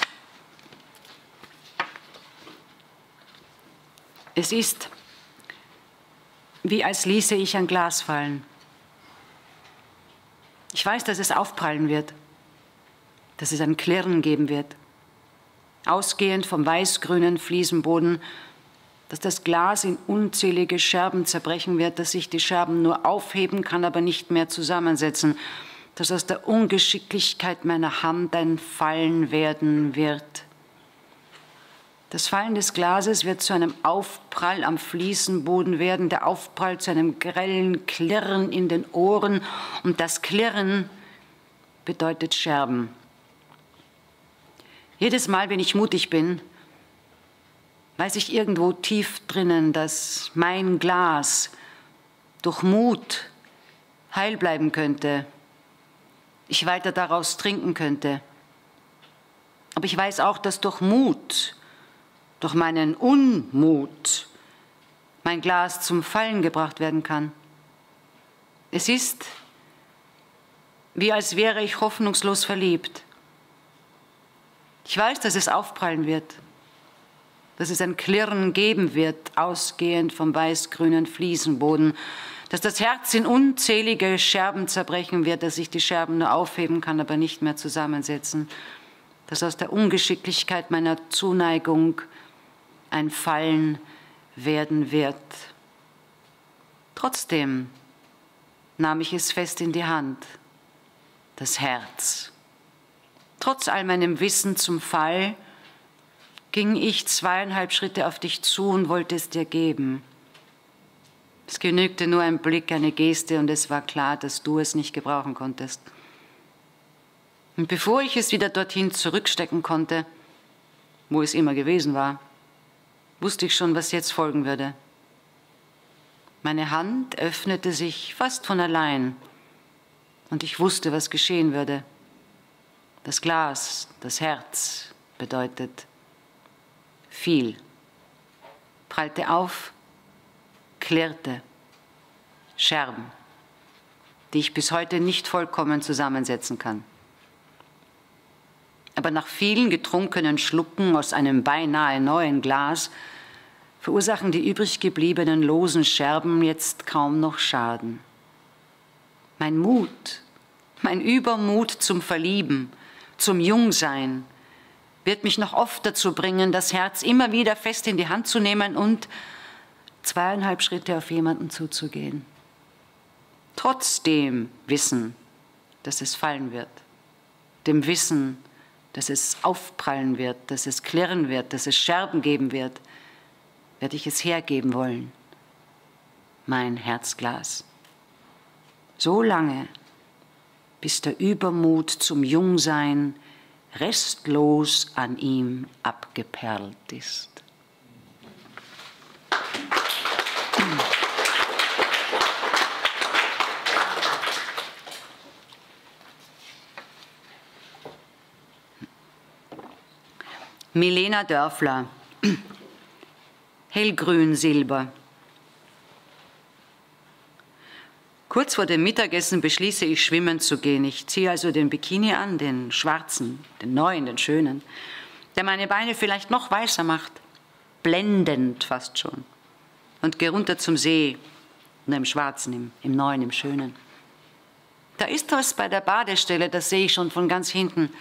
Es ist, wie als ließe ich ein Glas fallen. Ich weiß, dass es aufprallen wird, dass es ein Klirren geben wird. Ausgehend vom weiß-grünen Fliesenboden, dass das Glas in unzählige Scherben zerbrechen wird, dass sich die Scherben nur aufheben kann, aber nicht mehr zusammensetzen, dass aus der Ungeschicklichkeit meiner Hand ein Fallen werden wird. Das Fallen des Glases wird zu einem Aufprall am Fliesenboden werden, der Aufprall zu einem grellen Klirren in den Ohren, und das Klirren bedeutet Scherben. Jedes Mal, wenn ich mutig bin, weiß ich irgendwo tief drinnen, dass mein Glas durch Mut heil bleiben könnte, ich weiter daraus trinken könnte. Aber ich weiß auch, dass durch Mut, durch meinen Unmut, mein Glas zum Fallen gebracht werden kann. Es ist, wie als wäre ich hoffnungslos verliebt. Ich weiß, dass es aufprallen wird, dass es ein Klirren geben wird, ausgehend vom weiß-grünen Fliesenboden, dass das Herz in unzählige Scherben zerbrechen wird, dass ich die Scherben nur aufheben kann, aber nicht mehr zusammensetzen, dass aus der Ungeschicklichkeit meiner Zuneigung ein Fallen werden wird. Trotzdem nahm ich es fest in die Hand, das Herz. Trotz all meinem Wissen zum Fall ging ich zweieinhalb Schritte auf dich zu und wollte es dir geben. Es genügte nur ein Blick, eine Geste, und es war klar, dass du es nicht gebrauchen konntest. Und bevor ich es wieder dorthin zurückstecken konnte, wo es immer gewesen war, wusste ich schon, was jetzt folgen würde. Meine Hand öffnete sich fast von allein, und ich wusste, was geschehen würde. Das Glas, das Herz bedeutet viel. Prallte auf, klirrte, Scherben, die ich bis heute nicht vollkommen zusammensetzen kann. Aber nach vielen getrunkenen Schlucken aus einem beinahe neuen Glas verursachen die übrig gebliebenen losen Scherben jetzt kaum noch Schaden. Mein Mut, mein Übermut zum Verlieben, zum Jungsein, wird mich noch oft dazu bringen, das Herz immer wieder fest in die Hand zu nehmen und zweieinhalb Schritte auf jemanden zuzugehen. Trotzdem Wissen, dass es fallen wird, dem Wissen, dass es aufprallen wird, dass es klirren wird, dass es Scherben geben wird, werde ich es hergeben wollen, mein Herzglas. So lange, bis der Übermut zum Jungsein restlos an ihm abgeperlt ist. Milena Dörfler, hellgrün Silber. Kurz vor dem Mittagessen beschließe ich, schwimmen zu gehen. Ich ziehe also den Bikini an, den schwarzen, den neuen, den schönen, der meine Beine vielleicht noch weißer macht, blendend fast schon. Und gehe runter zum See, und im schwarzen, im, im neuen, im schönen. Da ist was bei der Badestelle, das sehe ich schon von ganz hinten.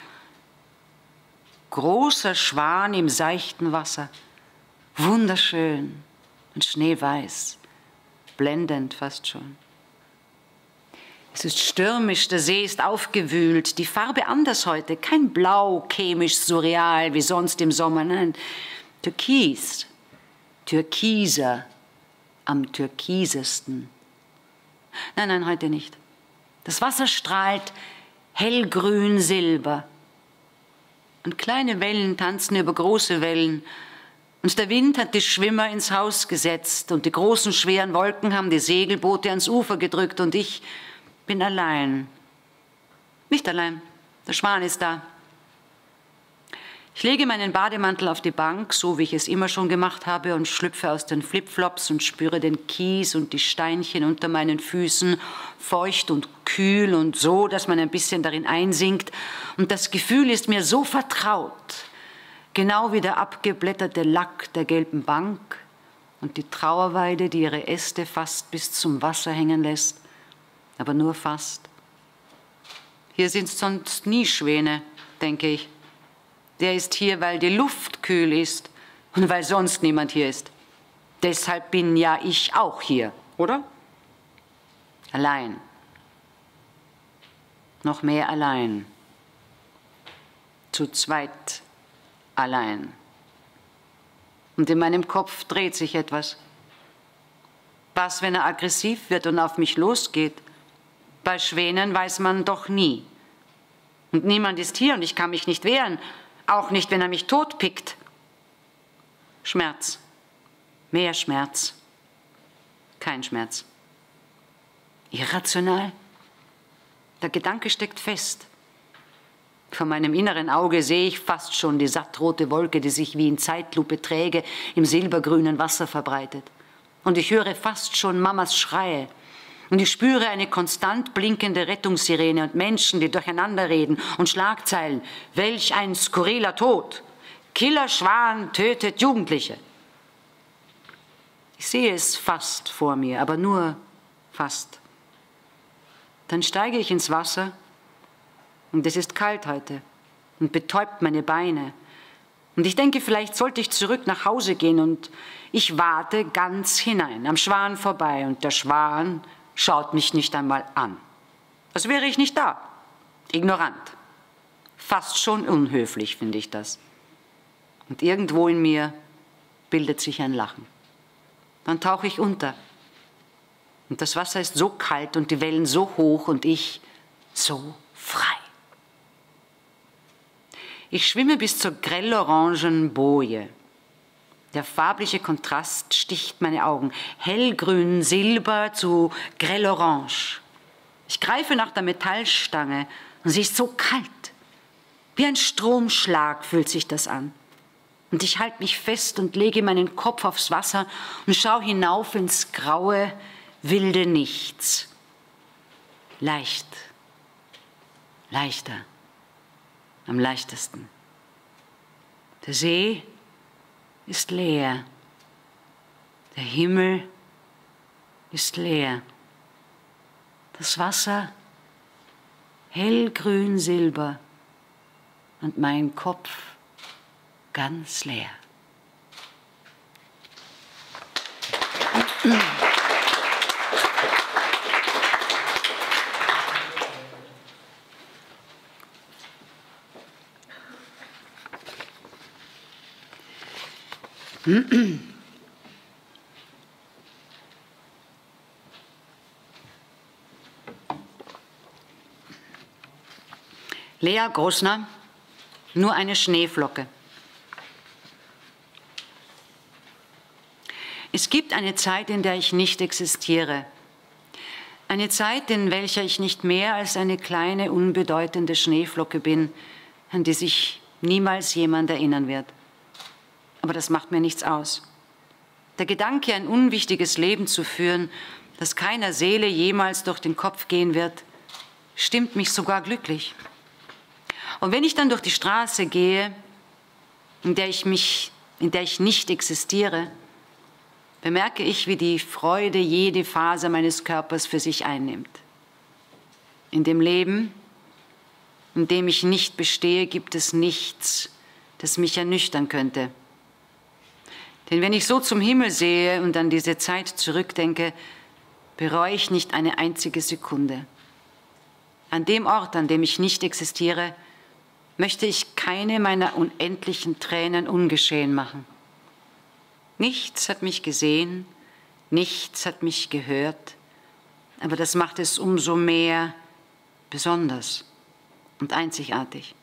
Großer Schwan im seichten Wasser, wunderschön und schneeweiß, blendend fast schon. Es ist stürmisch, der See ist aufgewühlt, die Farbe anders heute, kein Blau chemisch surreal wie sonst im Sommer, nein, Türkis, türkiser, am türkisesten. Nein, nein, heute nicht. Das Wasser strahlt hellgrün Silber und kleine Wellen tanzen über große Wellen. Und der Wind hat die Schwimmer ins Haus gesetzt und die großen, schweren Wolken haben die Segelboote ans Ufer gedrückt und ich bin allein. Nicht allein, der Schwan ist da. Ich lege meinen Bademantel auf die Bank, so wie ich es immer schon gemacht habe, und schlüpfe aus den Flipflops und spüre den Kies und die Steinchen unter meinen Füßen, feucht und kühl und so, dass man ein bisschen darin einsinkt. Und das Gefühl ist mir so vertraut, genau wie der abgeblätterte Lack der gelben Bank und die Trauerweide, die ihre Äste fast bis zum Wasser hängen lässt, aber nur fast. Hier sind sonst nie Schwäne, denke ich. Der ist hier, weil die Luft kühl ist und weil sonst niemand hier ist. Deshalb bin ja ich auch hier, oder? Allein. Noch mehr allein. Zu zweit allein. Und in meinem Kopf dreht sich etwas. Was, wenn er aggressiv wird und auf mich losgeht? Bei Schwänen weiß man doch nie. Und niemand ist hier und ich kann mich nicht wehren. Auch nicht, wenn er mich totpickt. Schmerz. Mehr Schmerz. Kein Schmerz. Irrational. Der Gedanke steckt fest. Vor meinem inneren Auge sehe ich fast schon die sattrote Wolke, die sich wie in Zeitlupe träge im silbergrünen Wasser verbreitet. Und ich höre fast schon Mamas Schreie. Und ich spüre eine konstant blinkende Rettungssirene und Menschen, die durcheinander reden und Schlagzeilen. Welch ein skurriler Tod! Killerschwan tötet Jugendliche. Ich sehe es fast vor mir, aber nur fast. Dann steige ich ins Wasser und es ist kalt heute und betäubt meine Beine. Und ich denke, vielleicht sollte ich zurück nach Hause gehen und ich warte ganz hinein, am Schwan vorbei und der Schwan schaut mich nicht einmal an. Als wäre ich nicht da. Ignorant. Fast schon unhöflich, finde ich das. Und irgendwo in mir bildet sich ein Lachen. Dann tauche ich unter. Und das Wasser ist so kalt und die Wellen so hoch und ich so frei. Ich schwimme bis zur grellorangen Boje. Der farbliche Kontrast sticht meine Augen. Hellgrün, Silber zu grellorange. Ich greife nach der Metallstange und sie ist so kalt. Wie ein Stromschlag fühlt sich das an. Und ich halte mich fest und lege meinen Kopf aufs Wasser und schaue hinauf ins graue, wilde Nichts. Leicht. Leichter. Am leichtesten. Der See ist leer. Der Himmel ist leer. Das Wasser hellgrün silber und mein Kopf ganz leer. Lea Grossner, nur eine Schneeflocke. Es gibt eine Zeit, in der ich nicht existiere. Eine Zeit, in welcher ich nicht mehr als eine kleine, unbedeutende Schneeflocke bin, an die sich niemals jemand erinnern wird. Aber das macht mir nichts aus. Der Gedanke, ein unwichtiges Leben zu führen, das keiner Seele jemals durch den Kopf gehen wird, stimmt mich sogar glücklich. Und wenn ich dann durch die Straße gehe, in der ich mich, in der ich nicht existiere, bemerke ich, wie die Freude jede Faser meines Körpers für sich einnimmt. In dem Leben, in dem ich nicht bestehe, gibt es nichts, das mich ernüchtern könnte. Denn wenn ich so zum Himmel sehe und an diese Zeit zurückdenke, bereue ich nicht eine einzige Sekunde. An dem Ort, an dem ich nicht existiere, möchte ich keine meiner unendlichen Tränen ungeschehen machen. Nichts hat mich gesehen, nichts hat mich gehört, aber das macht es umso mehr besonders und einzigartig.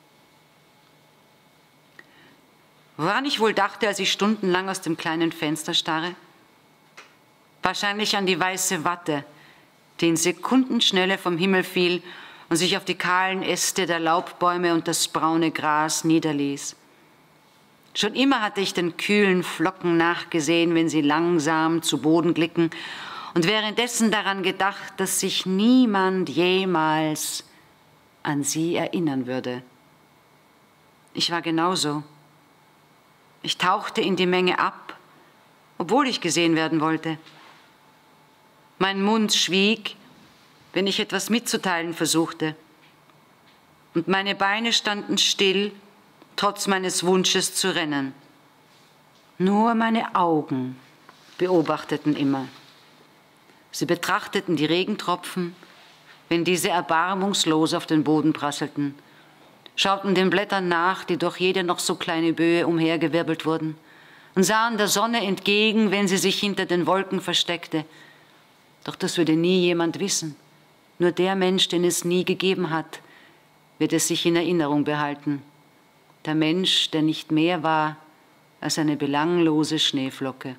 Woran ich wohl dachte, als ich stundenlang aus dem kleinen Fenster starre? Wahrscheinlich an die weiße Watte, die in Sekundenschnelle vom Himmel fiel und sich auf die kahlen Äste der Laubbäume und das braune Gras niederließ. Schon immer hatte ich den kühlen Flocken nachgesehen, wenn sie langsam zu Boden glicken und währenddessen daran gedacht, dass sich niemand jemals an sie erinnern würde. Ich war genauso. Ich tauchte in die Menge ab, obwohl ich gesehen werden wollte. Mein Mund schwieg, wenn ich etwas mitzuteilen versuchte. Und meine Beine standen still, trotz meines Wunsches zu rennen. Nur meine Augen beobachteten immer. Sie betrachteten die Regentropfen, wenn diese erbarmungslos auf den Boden prasselten, schauten den Blättern nach, die durch jede noch so kleine Böe umhergewirbelt wurden, und sahen der Sonne entgegen, wenn sie sich hinter den Wolken versteckte. Doch das würde nie jemand wissen. Nur der Mensch, den es nie gegeben hat, wird es sich in Erinnerung behalten. Der Mensch, der nicht mehr war als eine belanglose Schneeflocke.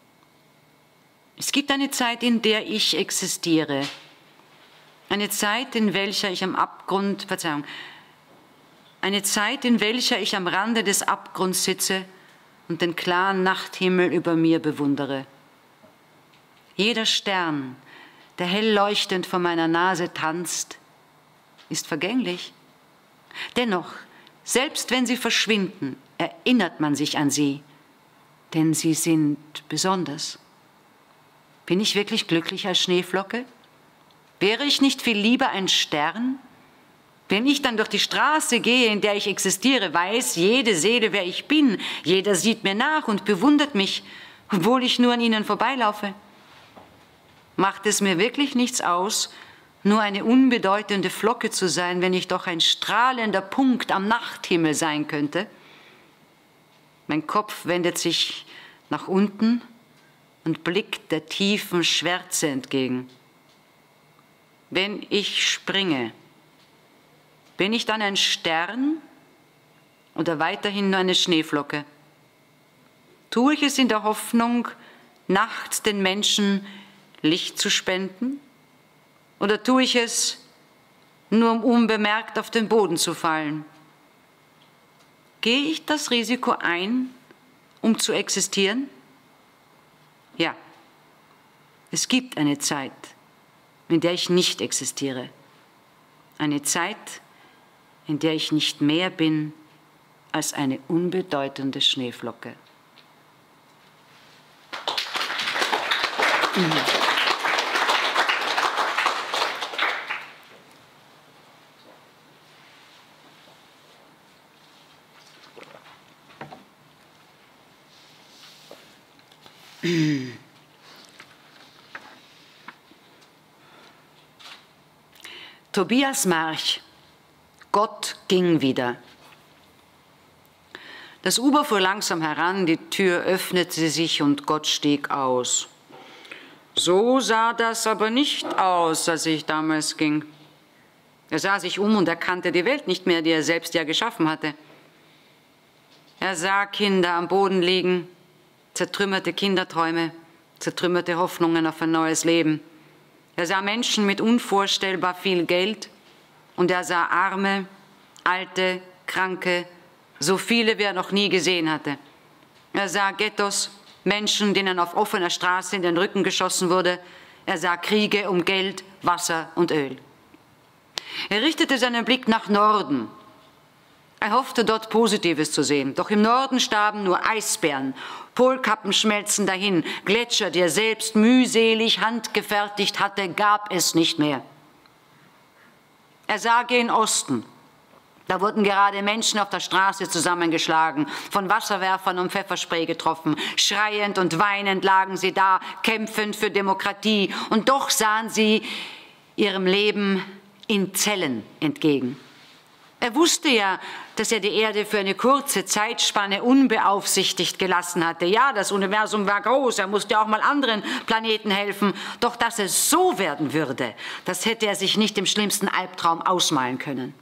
Es gibt eine Zeit, in der ich existiere. Eine Zeit, in welcher ich am Abgrund, Verzeihung, eine Zeit, in welcher ich am Rande des Abgrunds sitze und den klaren Nachthimmel über mir bewundere. Jeder Stern, der hell leuchtend vor meiner Nase tanzt, ist vergänglich. Dennoch, selbst wenn sie verschwinden, erinnert man sich an sie, denn sie sind besonders. Bin ich wirklich glücklich als Schneeflocke? Wäre ich nicht viel lieber ein Stern? Wenn ich dann durch die Straße gehe, in der ich existiere, weiß jede Seele, wer ich bin. Jeder sieht mir nach und bewundert mich, obwohl ich nur an ihnen vorbeilaufe. Macht es mir wirklich nichts aus, nur eine unbedeutende Flocke zu sein, wenn ich doch ein strahlender Punkt am Nachthimmel sein könnte? Mein Kopf wendet sich nach unten und blickt der tiefen Schwärze entgegen. Wenn ich springe, bin ich dann ein Stern oder weiterhin nur eine Schneeflocke? Tue ich es in der Hoffnung, nachts den Menschen Licht zu spenden? Oder tue ich es, nur um unbemerkt auf den Boden zu fallen? Gehe ich das Risiko ein, um zu existieren? Ja, es gibt eine Zeit, in der ich nicht existiere. Eine Zeit, in der ich nicht mehr bin als eine unbedeutende Schneeflocke. Tobias March. Gott ging wieder. Das Uber fuhr langsam heran, die Tür öffnete sich und Gott stieg aus. So sah das aber nicht aus, als ich damals ging. Er sah sich um und erkannte die Welt nicht mehr, die er selbst ja geschaffen hatte. Er sah Kinder am Boden liegen, zertrümmerte Kinderträume, zertrümmerte Hoffnungen auf ein neues Leben. Er sah Menschen mit unvorstellbar viel Geld und er sah Arme, Alte, Kranke, so viele wie er noch nie gesehen hatte. Er sah Ghettos, Menschen, denen auf offener Straße in den Rücken geschossen wurde. Er sah Kriege um Geld, Wasser und Öl. Er richtete seinen Blick nach Norden. Er hoffte, dort Positives zu sehen. Doch im Norden starben nur Eisbären. Polkappen schmelzen dahin. Gletscher, die er selbst mühselig handgefertigt hatte, gab es nicht mehr. Er sah gen Osten. Da wurden gerade Menschen auf der Straße zusammengeschlagen, von Wasserwerfern und Pfefferspray getroffen. Schreiend und weinend lagen sie da, kämpfend für Demokratie. Und doch sahen sie ihrem Leben in Zellen entgegen. Er wusste ja, dass er die Erde für eine kurze Zeitspanne unbeaufsichtigt gelassen hatte. Ja, das Universum war groß, er musste auch mal anderen Planeten helfen. Doch dass es so werden würde, das hätte er sich nicht im schlimmsten Albtraum ausmalen können.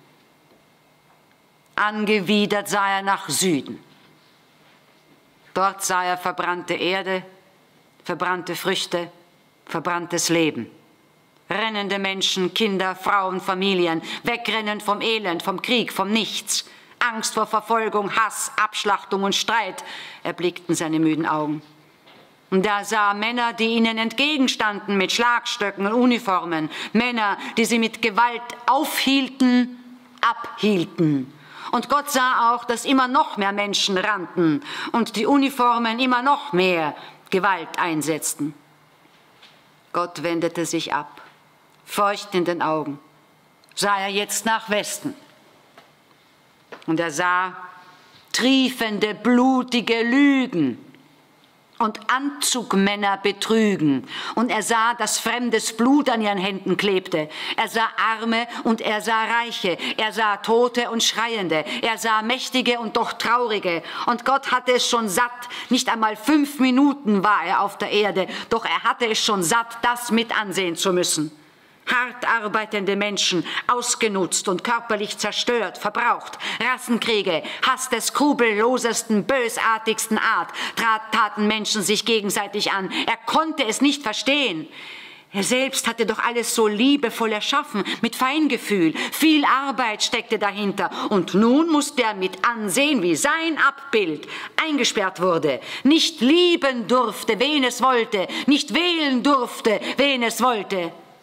Angewidert sah er nach Süden. Dort sah er verbrannte Erde, verbrannte Früchte, verbranntes Leben. Rennende Menschen, Kinder, Frauen, Familien, wegrennen vom Elend, vom Krieg, vom Nichts. Angst vor Verfolgung, Hass, Abschlachtung und Streit erblickten seine müden Augen. Und er sah Männer, die ihnen entgegenstanden mit Schlagstöcken und Uniformen. Männer, die sie mit Gewalt aufhielten, abhielten. Und Gott sah auch, dass immer noch mehr Menschen rannten und die Uniformen immer noch mehr Gewalt einsetzten. Gott wendete sich ab. Feucht in den Augen, sah er jetzt nach Westen. Und er sah triefende, blutige Lügen und Anzugmänner betrügen. Und er sah, dass fremdes Blut an ihren Händen klebte. Er sah Arme und er sah Reiche. Er sah Tote und Schreiende. Er sah Mächtige und doch Traurige. Und Gott hatte es schon satt. Nicht einmal fünf Minuten war er auf der Erde. Doch er hatte es schon satt, das mit ansehen zu müssen. Hart arbeitende Menschen, ausgenutzt und körperlich zerstört, verbraucht. Rassenkriege, Hass der skrupellosesten, bösartigsten Art, taten Menschen sich gegenseitig an. Er konnte es nicht verstehen. Er selbst hatte doch alles so liebevoll erschaffen, mit Feingefühl. Viel Arbeit steckte dahinter. Und nun musste er mit ansehen, wie sein Abbild eingesperrt wurde. Nicht lieben durfte, wen es wollte. Nicht wählen durfte, wen es wollte.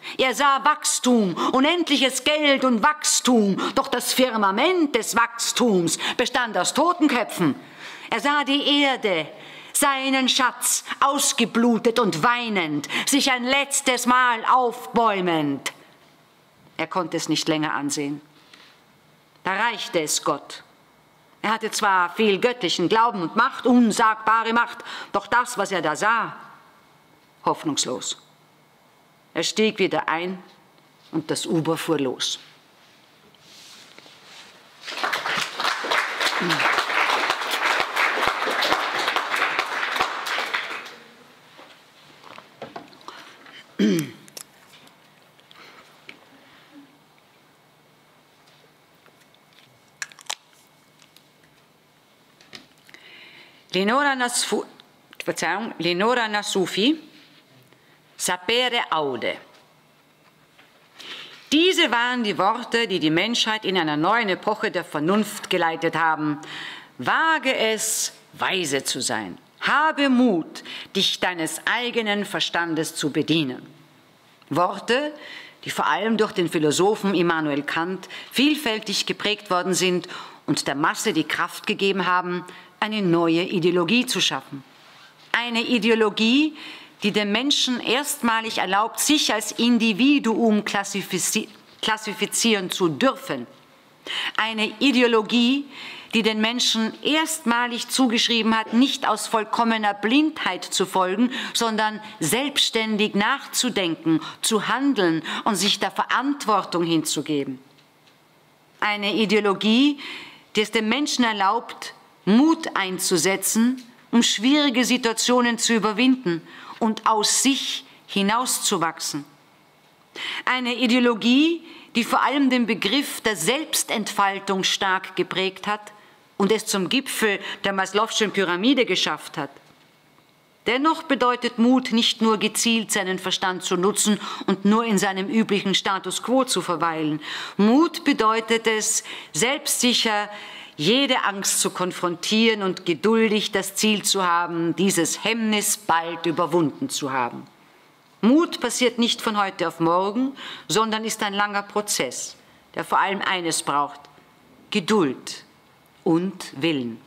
Er sah Wachstum, unendliches Geld und Wachstum, doch das Firmament des Wachstums bestand aus Totenköpfen. Er sah die Erde, seinen Schatz, ausgeblutet und weinend, sich ein letztes Mal aufbäumend. Er konnte es nicht länger ansehen. Da reichte es Gott. Er hatte zwar viel göttlichen Glauben und Macht, unsagbare Macht, doch das, was er da sah, hoffnungslos. Er stieg wieder ein und das Uber fuhr los. Lenora, Nasfu, Verzeihung, Lenora Nasufi, Sapere aude. Diese waren die Worte, die die Menschheit in einer neuen Epoche der Vernunft geleitet haben. Wage es, weise zu sein. Habe Mut, dich deines eigenen Verstandes zu bedienen. Worte, die vor allem durch den Philosophen Immanuel Kant vielfältig geprägt worden sind und der Masse die Kraft gegeben haben, eine neue Ideologie zu schaffen. Eine Ideologie, die dem Menschen erstmalig erlaubt, sich als Individuum klassifizi- klassifizieren zu dürfen. Eine Ideologie, die den Menschen erstmalig zugeschrieben hat, nicht aus vollkommener Blindheit zu folgen, sondern selbstständig nachzudenken, zu handeln und sich der Verantwortung hinzugeben. Eine Ideologie, die es dem Menschen erlaubt, Mut einzusetzen, um schwierige Situationen zu überwinden und aus sich hinauszuwachsen. Eine Ideologie, die vor allem den Begriff der Selbstentfaltung stark geprägt hat und es zum Gipfel der Maslow'schen Pyramide geschafft hat. Dennoch bedeutet Mut nicht nur gezielt seinen Verstand zu nutzen und nur in seinem üblichen Status quo zu verweilen. Mut bedeutet es, selbstsicher jede Angst zu konfrontieren und geduldig das Ziel zu haben, dieses Hemmnis bald überwunden zu haben. Mut passiert nicht von heute auf morgen, sondern ist ein langer Prozess, der vor allem eines braucht: Geduld und Willen.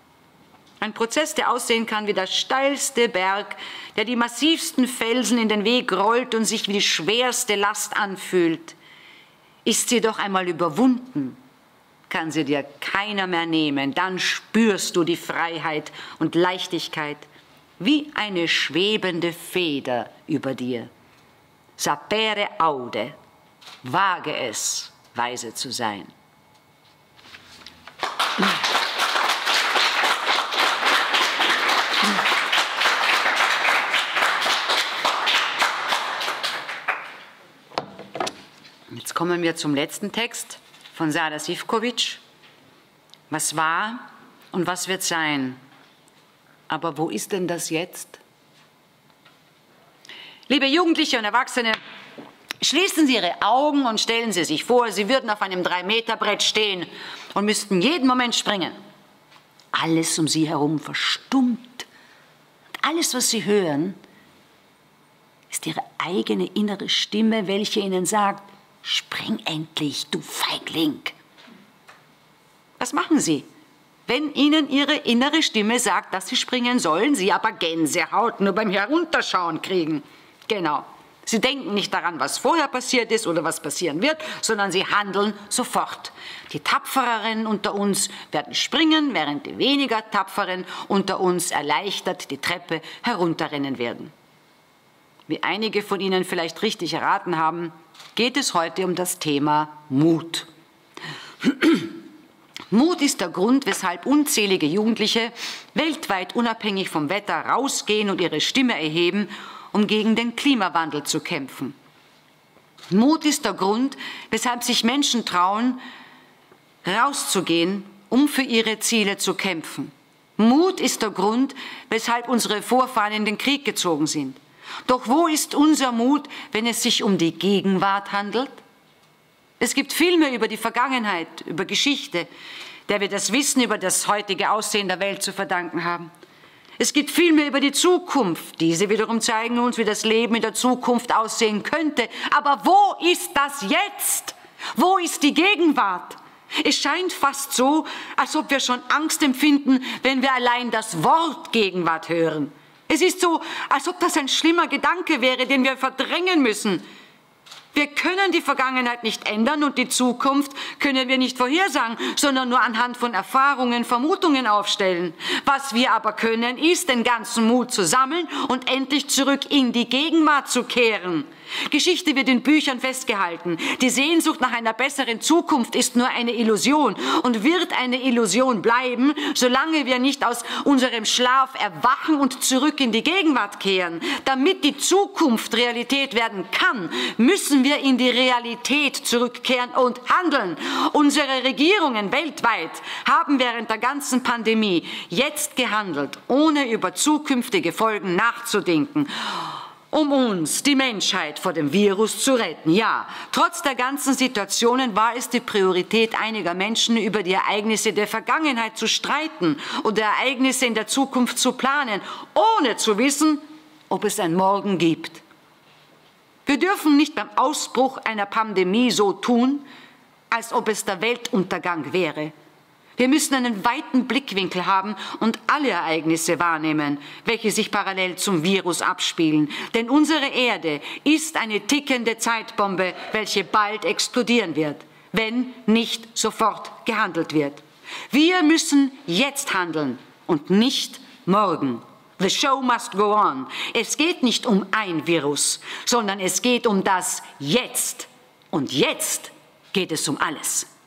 Ein Prozess, der aussehen kann wie der steilste Berg, der die massivsten Felsen in den Weg rollt und sich wie die schwerste Last anfühlt. Ist sie doch einmal überwunden, kann sie dir keiner mehr nehmen. Dann spürst du die Freiheit und Leichtigkeit wie eine schwebende Feder über dir. Sapere aude, wage es, weise zu sein. Jetzt kommen wir zum letzten Text von Sada Živković. Was war und was wird sein? Aber wo ist denn das jetzt? Liebe Jugendliche und Erwachsene, schließen Sie Ihre Augen und stellen Sie sich vor, Sie würden auf einem drei Meter Brett stehen und müssten jeden Moment springen. Alles um Sie herum verstummt. Alles, was Sie hören, ist Ihre eigene innere Stimme, welche Ihnen sagt: Spring endlich, du Feigling. Was machen Sie, wenn Ihnen Ihre innere Stimme sagt, dass Sie springen sollen, Sie aber Gänsehaut nur beim Herunterschauen kriegen? Genau. Sie denken nicht daran, was vorher passiert ist oder was passieren wird, sondern Sie handeln sofort. Die Tapfereren unter uns werden springen, während die weniger Tapferen unter uns erleichtert die Treppe herunterrennen werden. Wie einige von Ihnen vielleicht richtig erraten haben, geht es heute um das Thema Mut. Mut ist der Grund, weshalb unzählige Jugendliche weltweit unabhängig vom Wetter rausgehen und ihre Stimme erheben, um gegen den Klimawandel zu kämpfen. Mut ist der Grund, weshalb sich Menschen trauen, rauszugehen, um für ihre Ziele zu kämpfen. Mut ist der Grund, weshalb unsere Vorfahren in den Krieg gezogen sind. Doch wo ist unser Mut, wenn es sich um die Gegenwart handelt? Es gibt Filme über die Vergangenheit, über Geschichte, der wir das Wissen über das heutige Aussehen der Welt zu verdanken haben. Es geht vielmehr über die Zukunft. Diese wiederum zeigen uns, wie das Leben in der Zukunft aussehen könnte. Aber wo ist das Jetzt? Wo ist die Gegenwart? Es scheint fast so, als ob wir schon Angst empfinden, wenn wir allein das Wort Gegenwart hören. Es ist so, als ob das ein schlimmer Gedanke wäre, den wir verdrängen müssen. Wir können die Vergangenheit nicht ändern und die Zukunft können wir nicht vorhersagen, sondern nur anhand von Erfahrungen, Vermutungen aufstellen. Was wir aber können, ist, den ganzen Mut zu sammeln und endlich zurück in die Gegenwart zu kehren. Geschichte wird in Büchern festgehalten. Die Sehnsucht nach einer besseren Zukunft ist nur eine Illusion und wird eine Illusion bleiben, solange wir nicht aus unserem Schlaf erwachen und zurück in die Gegenwart kehren. Damit die Zukunft Realität werden kann, müssen wir in die Realität zurückkehren und handeln. Unsere Regierungen weltweit haben während der ganzen Pandemie jetzt gehandelt, ohne über zukünftige Folgen nachzudenken, um uns, die Menschheit, vor dem Virus zu retten. Ja, trotz der ganzen Situationen war es die Priorität einiger Menschen, über die Ereignisse der Vergangenheit zu streiten oder Ereignisse in der Zukunft zu planen, ohne zu wissen, ob es ein Morgen gibt. Wir dürfen nicht beim Ausbruch einer Pandemie so tun, als ob es der Weltuntergang wäre. Wir müssen einen weiten Blickwinkel haben und alle Ereignisse wahrnehmen, welche sich parallel zum Virus abspielen. Denn unsere Erde ist eine tickende Zeitbombe, welche bald explodieren wird, wenn nicht sofort gehandelt wird. Wir müssen jetzt handeln und nicht morgen. The show must go on. Es geht nicht um ein Virus, sondern es geht um das Jetzt. Und jetzt geht es um alles.